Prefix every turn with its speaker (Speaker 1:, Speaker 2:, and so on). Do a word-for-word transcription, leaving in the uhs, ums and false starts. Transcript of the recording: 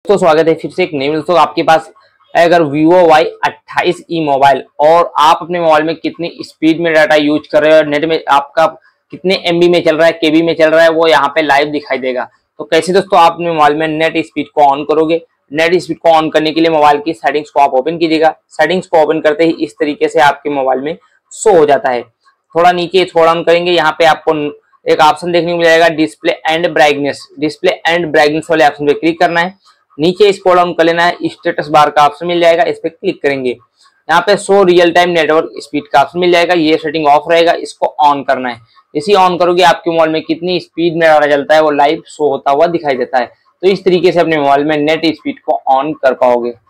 Speaker 1: तो स्वागत है फिर से एक नई दोस्तों आपके पास। अगर Vivo वाई अट्ठाईस ई मोबाइल और आप अपने मोबाइल में कितनी स्पीड में डाटा यूज कर रहे हो, नेट में आपका कितने एमबी में चल रहा है, केबी में चल रहा है, वो यहाँ पे लाइव दिखाई देगा। तो कैसे दोस्तों आप अपने मोबाइल में नेट स्पीड को ऑन करोगे। नेट स्पीड को ऑन करने के लिए मोबाइल की सेटिंग्स को आप ओपन कीजिएगा। सेटिंग्स को ओपन करते ही इस तरीके से आपके मोबाइल में शो हो जाता है। थोड़ा नीचे थोड़ा ऑन करेंगे, यहाँ पे आपको एक ऑप्शन देखने को मिल जाएगा display and brightness. Display and brightness वाले ऑप्शन पे क्लिक करना है। नीचे स्क्रॉल डाउन कर लेना है, स्टेटस बार का ऑप्शन मिल जाएगा, इस पे क्लिक करेंगे। यहाँ पे show real time network speed का ऑप्शन मिल जाएगा, ये सेटिंग ऑफ रहेगा, इसको ऑन करना है। इसी ऑन करोगे आपके मोबाइल में कितनी स्पीड में डाटा चलता है वो लाइव शो होता हुआ दिखाई देता है। तो इस तरीके से अपने मोबाइल में नेट स्पीड को ऑन कर पाओगे।